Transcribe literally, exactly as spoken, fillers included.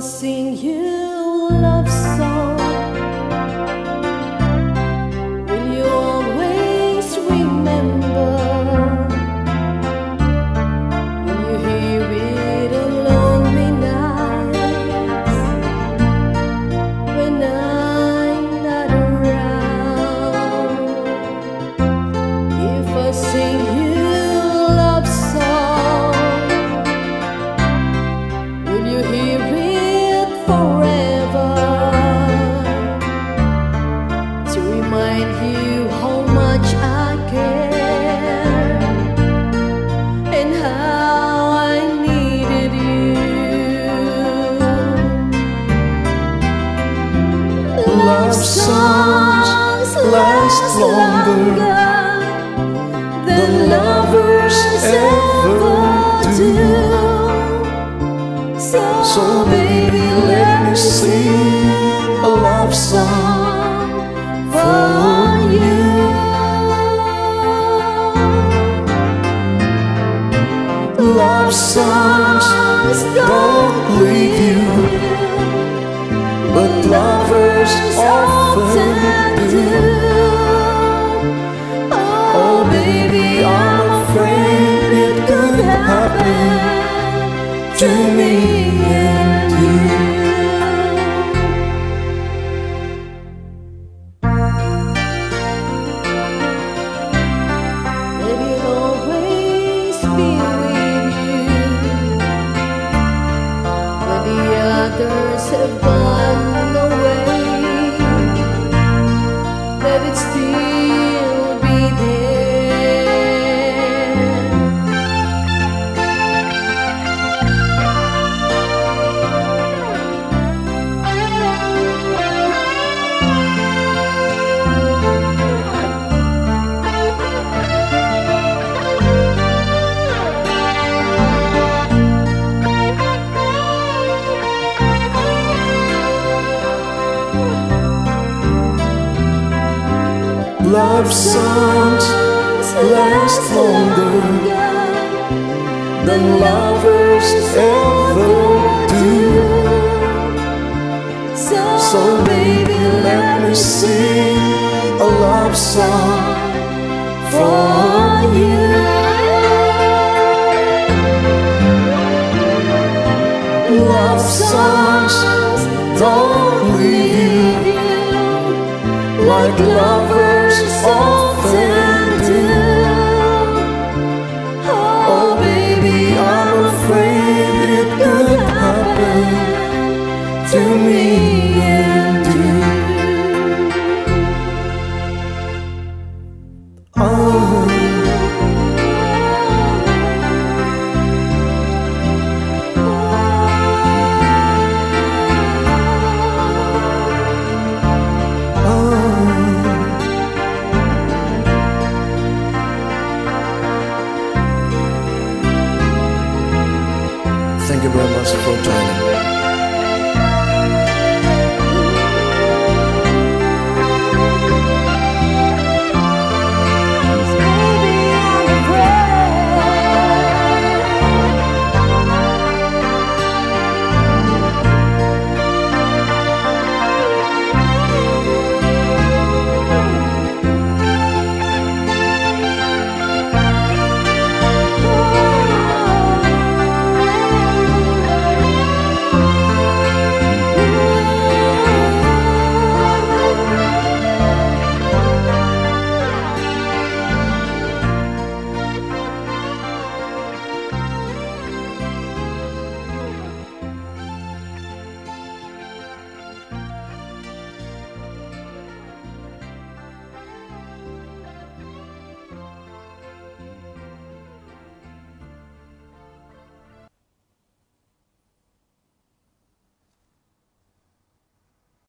sing you love song, will you always remember? When you hear it on lonely nights, when I'm not around. If I sing you love song, will you hear it forever, to remind you how much I care and how I needed you? Love songs last longer than lovers ever do. So baby, let me sing a love song for you. Love songs don't leave you, but lovers often do. Oh baby, I'm afraid it could happen to me and you. Let it always be with you when the others have gone away. Let it still be there. Love songs last longer than lovers ever do. So baby, let me sing a love song for you. Love songs don't leave you, like lovers often do. Oh baby, I'm afraid it could happen to me and you. Oh. Thank you very much for joining.